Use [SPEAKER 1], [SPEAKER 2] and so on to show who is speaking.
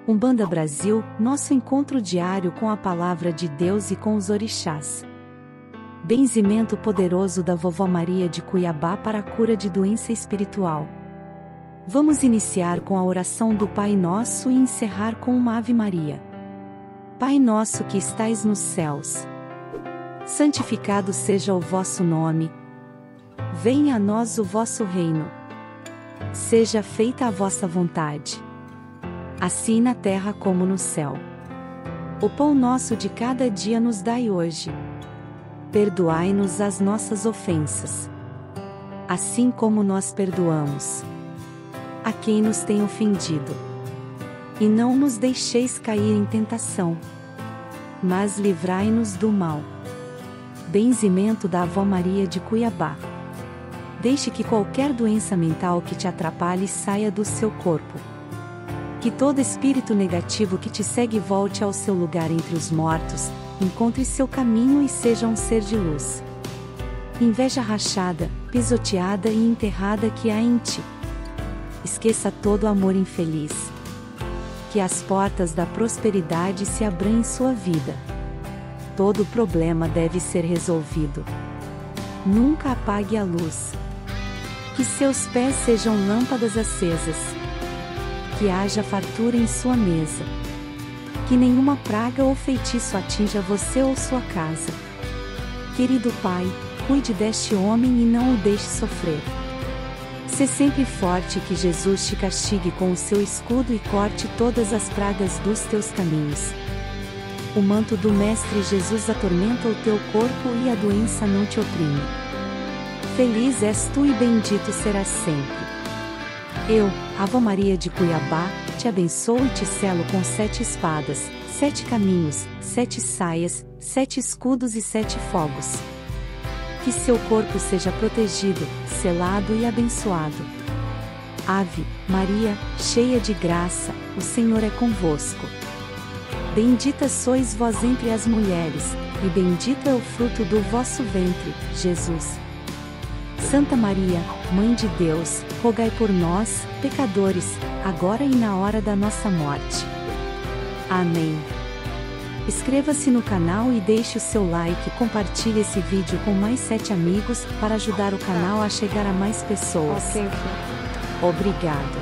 [SPEAKER 1] Umbanda Brasil, nosso encontro diário com a palavra de Deus e com os orixás. Benzimento poderoso da Vovó Maria de Cuiabá para a cura de doença espiritual. Vamos iniciar com a oração do Pai Nosso e encerrar com uma Ave Maria. Pai nosso que estais nos céus, santificado seja o vosso nome. Venha a nós o vosso reino. Seja feita a vossa vontade, assim na terra como no céu. O pão nosso de cada dia nos dai hoje. Perdoai-nos as nossas ofensas, assim como nós perdoamos a quem nos tem ofendido. E não nos deixeis cair em tentação, mas livrai-nos do mal. Benzimento da Avó Maria de Cuiabá. Deixe que qualquer doença mental que te atrapalhe saia do seu corpo. Que todo espírito negativo que te segue volte ao seu lugar entre os mortos, encontre seu caminho e seja um ser de luz. Inveja rachada, pisoteada e enterrada que há em ti. Esqueça todo amor infeliz. Que as portas da prosperidade se abram em sua vida. Todo problema deve ser resolvido. Nunca apague a luz. Que seus pés sejam lâmpadas acesas. Que haja fartura em sua mesa. Que nenhuma praga ou feitiço atinja você ou sua casa. Querido Pai, cuide deste homem e não o deixe sofrer. Sê sempre forte e que Jesus te castigue com o seu escudo e corte todas as pragas dos teus caminhos. O manto do Mestre Jesus atormenta o teu corpo e a doença não te oprime. Feliz és tu e bendito serás sempre. Eu, Avó Maria de Cuiabá, te abençoo e te selo com 7 espadas, 7 caminhos, 7 saias, 7 escudos e 7 fogos. Que seu corpo seja protegido, selado e abençoado. Ave Maria, cheia de graça, o Senhor é convosco. Bendita sois vós entre as mulheres, e bendito é o fruto do vosso ventre, Jesus. Santa Maria, Mãe de Deus, rogai por nós, pecadores, agora e na hora da nossa morte. Amém. Inscreva-se no canal e deixe o seu like e compartilhe esse vídeo com mais 7 amigos, para ajudar o canal a chegar a mais pessoas. Obrigado.